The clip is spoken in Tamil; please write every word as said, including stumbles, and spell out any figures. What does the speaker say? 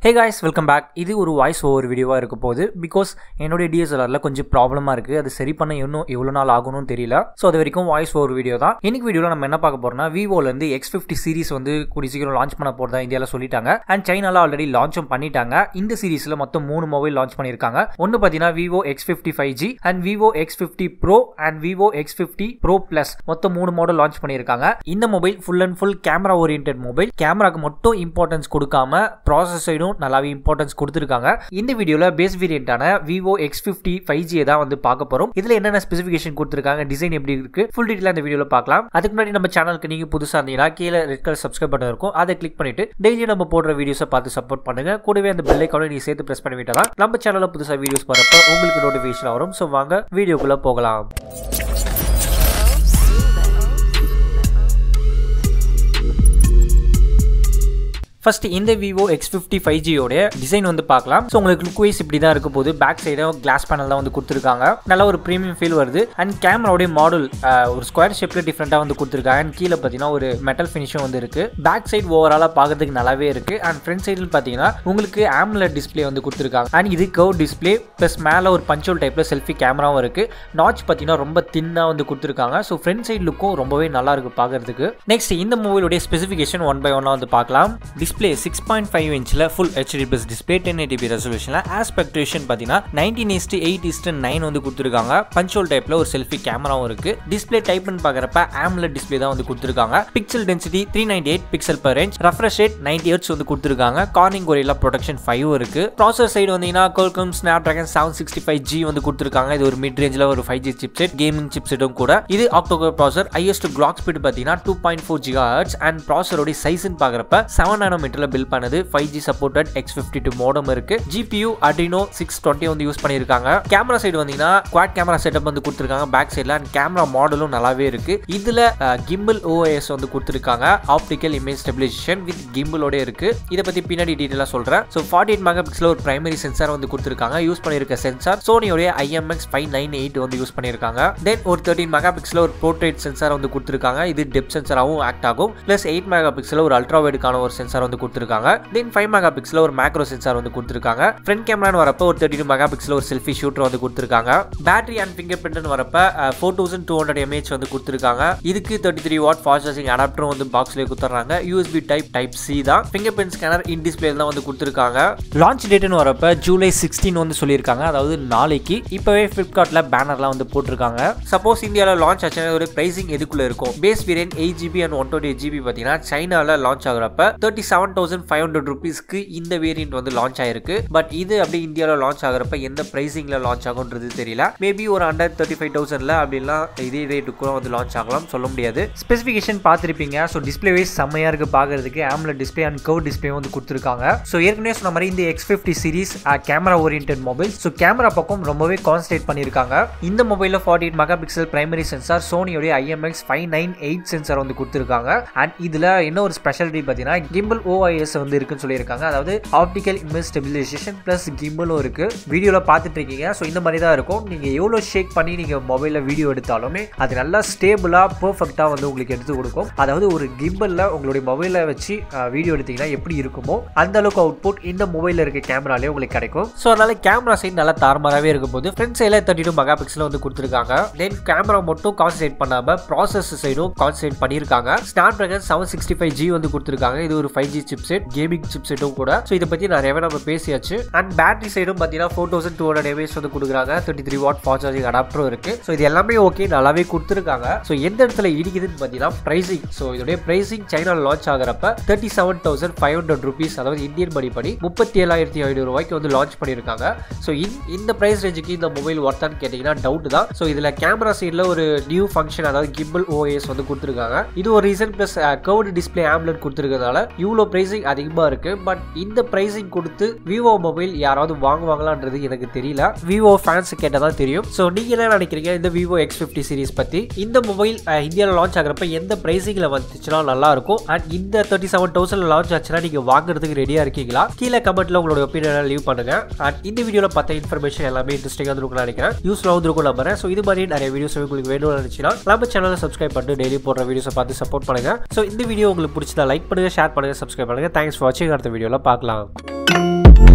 Hey guys, welcome back. இது ஒரு வாய்ஸ் ஓவர் வீடியோவா இருக்க போகுது பிகாஸ் என்னோட D S L R ல கொஞ்சம் ப்ராப்ளமா இருக்கு. அது சரி பண்ண இன்னும் எவ்வளவு நாள் ஆகும்னு தெரியல. சோ அது வரைக்கும் வாய்ஸ் ஓவர் வீடியோ தான். இன்னைக்கு வீடியோல நம்ம என்ன பார்க்க போறோம்னா Vivo ல இருந்து X fifty சீரிஸ் வந்து கூடி சீக்கிரம் லான்ச் பண்ண போறதா இந்தியால சொல்லிட்டாங்க. அண்ட் சைனால ஆல்ரெடி லான்ச்சும் பண்ணிட்டாங்க. இந்த சீரிஸ்ல மொத்தம் மூணு மொபைல் லான்ச் பண்ணிருக்காங்க. ஒன்னு பாத்தீங்கன்னா Vivo X fifty five G and Vivo X fifty Pro and Vivo X fifty Pro Plus மொத்தம் மூணு மாடல் லான்ச் பண்ணிருக்காங்க. இந்த mobile full and full camera oriented mobile. கேமராக்கு மட்டும் இம்பார்ட்டன்ஸ் கொடுக்காம ப்ராசஸ் சைடும் நல்லாவே இம்பார்ட்டன்ஸ் கொடுத்திருக்காங்க. இந்த வீடியோல பேஸ் வேரியண்டான Vivo X fifty five G தான் வந்து பார்க்க போறோம். இதுல என்னென்ன ஸ்பெசிஃபிகேஷன் கொடுத்திருக்காங்க, டிசைன் எப்படி இருக்கு, ஃபுல் டீடைலா இந்த வீடியோல பார்க்கலாம். அதுக்கு முன்னாடி நம்ம சேனலுக்கு நீங்க புதுசா இருந்தீங்கன்னா கீழ ரெட் கலர் சப்ஸ்கிரைப் பட்டன் இருக்கும், அதை கிளிக் பண்ணிட்டு டெய்லி நம்ம போடுற வீடியோஸை பார்த்து சப்போர்ட் பண்ணுங்க. கூடவே அந்த பெல் ஐகானை நீங்க சேர்த்து பிரஸ் பண்ணி விட்டா நம்ம சேனல்ல புதுசா வீடியோஸ் வரப்ப உங்களுக்கு நோட்டிஃபிகேஷன் வரும். சோ வாங்க வீடியோக்குள்ள போகலாம். ஃபர்ஸ்ட் இந்த Vivo X fifty five G ஓட டிசைன் வந்து பார்க்கலாம். ஸோ உங்களுக்கு லுக் வைஸ் இப்படி தான் இருக்க போது. பேக் சைடும் கிளாஸ் பேனல் தான் வந்து கொடுத்துருக்காங்க. நல்ல ஒரு ப்ரீமியம் ஃபீல் வருது. அண்ட் கேமராவுடைய மாடல் ஒரு ஸ்கொயர் ஷேப்ல டிஃப்ரெண்டாக வந்து கொடுத்துருக்காங்க. அண்ட் கீழே பார்த்தீங்கன்னா ஒரு மெட்டல் ஃபினிஷும் வந்து இருக்கு. பேக் சைடு ஓவராலாக பார்க்கறதுக்கு நல்லாவே இருக்கு. அண்ட் ஃப்ரண்ட் சைடில் பார்த்தீங்கன்னா உங்களுக்கு AMOLED டிஸ்பிளே வந்து கொடுத்துருக்காங்க. அண்ட் இது கர்வ் டிஸ்பிளே ப்ளஸ் மேலே ஒரு பஞ்சோல் டைப்ல செல்ஃபி கேமராவும் இருக்கு. நாட்ச் பார்த்தீங்கன்னா ரொம்ப தின்னா வந்து கொடுத்துருக்காங்க. ஸோ ஃப்ரண்ட் சைடு லுக்கும் ரொம்பவே நல்லா இருக்கு பார்க்கறதுக்கு. நெக்ஸ்ட் இந்த மொபைலுடைய ஸ்பெசிஃபிகேஷன் ஒன் பை ஒன்னா வந்து பார்க்கலாம். டிஸ்பிளே six point five inchல full H D plus display ten eighty p resolutionல aspect ratio பாத்தீங்கன்னா nineteen is to eight is to nine வந்து கொடுத்திருக்காங்க. பஞ்சுவல் டைப்ல ஒரு செல்ஃபி கேமராவும் இருக்கு. டிஸ்ப்ளே டைப்னு பார்க்கறப்ப AMOLED டிஸ்ப்ளே தான் வந்து கொடுத்திருக்காங்க. Pixel density three ninety-eight pixel per inch, refresh rate ninety hertz வந்து கொடுத்திருக்காங்க. Corning Gorilla Protection five இருக்கு. ப்ராசஸர் சைடு வந்தீங்கன்னா Qualcomm Snapdragon seven sixty-five G வந்து கொடுத்திருக்காங்க. இது ஒரு மிட் ரேஞ்ச்ல ஒரு five G chipset, gaming chipsetடும் கூட. இது octa-core processor. highest clock speed பாத்தீங்கன்னா two point four gigahertz and ப்ராசஸரோட சைஸ்னு பார்க்கறப்ப seven nanometer பில் பண்ணது. five G supported X fifty-two modem இருக்கு. G P U Adreno six twenty வந்து யூஸ் பண்ணிருக்காங்க. கேமரா சைடு வந்தீங்கன்னா quad கேமரா செட்டப் வந்து கொடுத்திருக்காங்க பேக் சைடுல. அண்ட் கேமரா மாடலும் நல்லாவே இருக்கு. இதுல gimbal O S வந்து கொடுத்திருக்காங்க. Optical image stabilisation with gimbal ஓட இருக்கு. இத பத்தி பின்னாடி டீடைலா சொல்றேன். சோ forty-eight மெகாபிக்சல் ஒரு பிரைமரி சென்சார் வந்து கொடுத்திருக்காங்க. யூஸ் பண்ணிருக்க சென்சார் Sony-யோட I M X five ninety-eight வந்து யூஸ் பண்ணிருக்காங்க. தென் ஒரு thirteen மெகாபிக்சல் ஒரு போர்ட்ரேட் சென்சார் வந்து கொடுத்திருக்காங்க. இது டெப்த் சென்சாராவும் ஆக்ட் ஆகும். பிளஸ் eight மெகாபிக்சல் ஒரு அல்ட்ரா வைடுக்கான ஒரு சென்சார் வந்து கொடுத்திருக்காங்க. தென் five மெகாபிக்சல் ஒரு மேக்ரோ சென்சார் வந்து கொடுத்திருக்காங்க. ஃப்ரண்ட் கேமரான்னு வரப்ப ஒரு thirty-two மெகாபிக்சல் ஒரு செல்ஃபி ஷூட்டர் வந்து கொடுத்திருக்காங்க. பேட்டரி அண்ட் ஃபிங்கர் பிரிண்ட்னு வரப்ப four thousand two hundred mAh வந்து கொடுத்திருக்காங்க. இதுக்கு thirty-three watt ஃபாஸ்ட் சார்ஜிங் அடாப்டரும் வந்து பாக்ஸ்லயே கொடுத்துறாங்க. U S B type type C தான். Fingerprint scanner in display தான் வந்து கொடுத்திருக்காங்க. லான்ச் டேட்னு வரப்ப ஜூலை sixteen வந்து சொல்லிருக்காங்க. அதாவது நாளைக்கு. இப்பவே Flipkartல பேனர்லாம் வந்து போட்டுருக்காங்க. சப்போஸ் இந்தியால லான்ச் ஆச்சுனா ஒரு பிரைசிங் எதுக்குள்ள இருக்கும்? Base variant eight G B and one twenty-eight G B பாத்தீங்கன்னா சைனால லான்ச் ஆகுறப்ப thirty-seven thousand five hundred rupeesக்கு இந்த வேரியன்ட் வந்து லான்ச் ஆயிருக்கு. பட் இது அப்படியே இந்தியால லான்ச் ஆகுறப்ப எந்த பிரைசிங்ல லான்ச் ஆகும்ன்றது தெரியல. மேபி ஒரு அண்டர் thirty-five thousand ல அப்படிலாம் இதே ரேட்டுக்கு வந்து லான்ச் ஆகலாம், சொல்ல முடியாது. ஸ்பெசிஃபிகேஷன் பார்த்திருப்பீங்க. ஸோ டிஸ்பிளே வைஸ் செம்மையா இருக்கு பார்க்கறதுக்கு. AMOLED display and curve display வந்து கொடுத்திருக்காங்க. ஸோ ஏற்கனவே சொன்ன மாதிரி இந்த X fifty series camera oriented mobile. So camera பக்கம் ரொம்பவே கான்சன்ட்ரேட் பண்ணிருக்காங்க. இந்த மொபைல்ல forty-eight மெகாபிக்சல் பிரைமரி சென்சார், Sony-யோட I M X five ninety-eight sensor வந்து கொடுத்திருக்காங்க. அண்ட் இதுல என்ன ஒரு ஸ்பெஷாலிட்டி பாத்தீங்கன்னா gimbal O S வந்து இருக்குன்னு சொல்லியிருக்காங்க. அதாவது ஆப்டிகல் இமேஜ் ஸ்டெபிலைசேஷன் பிளஸ் கிம்பலும் இருக்கு. வீடியோல பார்த்துட்டு இருக்கீங்க. ஸோ இந்த மாதிரி தான் இருக்கும். நீங்க எவ்வளவு ஷேக் பண்ணி நீங்க மொபைல்ல வீடியோ எடுத்தாலுமே அது நல்லா ஸ்டேபிளா பெர்ஃபெக்ட்டா வந்து உங்களுக்கு எடுத்து கொடுக்கும். அதாவது ஒரு கிம்பல்ல உங்களுடைய மொபைல வச்சு வீடியோ எடுத்தீங்கன்னா எப்படி இருக்குமோ அந்த அளவுக்கு அவுட்புட் இந்த மொபைல்ல இருக்க கேமராலே உங்களுக்கு கிடைக்கும். ஸோ அதனால கேமரா சைடு நல்லா தாறுமாறாவே இருக்கும் போது ஃப்ரண்ட் சைட்ல thirty-two மெகாபிக்சல் வந்து கொடுத்திருக்காங்க. தென் கேமரா மட்டும் கான்சன்ட்ரேட் பண்ணாம ப்ராசஸர் சைடும் கான்சன்ட்ரேட் பண்ணிருக்காங்க. Snapdragon seven sixty-five G வந்து கொடுத்திருக்காங்க. இது ஒரு five G chipset, gaming chipsetடும் கூட. ஸோ இதை பத்தி நிறையவே நம்ம பேசியாச்சு. அண்ட் பேட்டரி சைடும் பாத்தீங்கன்னா four thousand two hundred mAh வந்து கொடுக்குறாங்க. thirty-three watt ஃபாஸ்ட் சார்ஜிங் அடாப்டரும் இருக்கு. ஸோ இது எல்லாமே ஓகே, நல்லாவே கொடுத்திருக்காங்க. ஸோ எந்த இடத்துல இடிக்குதுன்னு பாத்தீங்கன்னா பிரைசிங். ஸோ இதோட பிரைசிங் சைனால லான்ச் ஆகிறப்ப thirty-seven thousand five hundred rupees, அதாவது இந்தியன் மணி படி முப்பத்தி ஏழாயிரத்தி ஐநூறு ரூபாய்க்கு வந்து லான்ச் பண்ணிருக்காங்க. ஸோ இந்த பிரைஸ் ரேஞ்சுக்கு இந்த மொபைல் ஒர்த்தான்னு கேட்டீங்கன்னா டவுட் தான். ஸோ இதுல கேமரா சைட்ல ஒரு நியூ ஃபங்க்ஷன், அதாவது gimbal O S வந்து கொடுத்திருக்காங்க. இது ஒரு reason plus curved display AMOLED கொடுத்திருக்கிறதால இவ்வளோ பிரைசிங் அதிகமா இருக்கு. பட் இந்த பிரைசிங் கொடுத்து Vivo மொபைல் யாராவது வாங்குவாங்களான்றது எனக்கு தெரியல. Vivo ஃபேன்ஸ் கேட்டதான் தெரியும். சோ நீங்க என்ன நினைக்கிறீங்க இந்த Vivo X fifty சீரிஸ் பத்தி? இந்த மொபைல் இந்தியால லான்ச் ஆகுறப்ப எந்த பிரைசிங்ல வந்துச்சுனா நல்லா இருக்கும்? அண்ட் இந்த thirty-seven thousand லான்ச் ஆச்சுனா நீங்க வாங்குறதுக்கு ரெடியா இருக்கீங்களா? கீழ கமெண்ட்ல உங்களோட ஒபினியனை லீவ் பண்ணுங்க. அண்ட் இந்த வீடியோல பார்த்த இன்ஃபர்மேஷன் எல்லாமே இன்ட்ரஸ்டிங்கா இருக்கும்னு நினைக்கிறேன். யூஸ்ஃபுல்லா இருக்கும் நம்புறேன். சோ இது மாதிரி நிறைய வீடியோஸ் உங்களுக்கு வேணும்னு நினைச்சீங்கன்னா நம்ம சேனலை சப்ஸ்கிரைப் பண்ணிட்டு டெய்லி போடுற வீடியோஸை பார்த்து சப்போர்ட் பண்ணுங்க. சோ இந்த வீடியோ உங்களுக்கு பிடிச்சதா லைக் பண்ணுங்க, ஷேர் பண்ணுங்க, சப்ஸ்கிரைப் பண்ணுங்கள். தேங்க்ஸ் ஃபார் வாட்சிங். அடுத்த வீடியோவில் பார்க்கலாம்.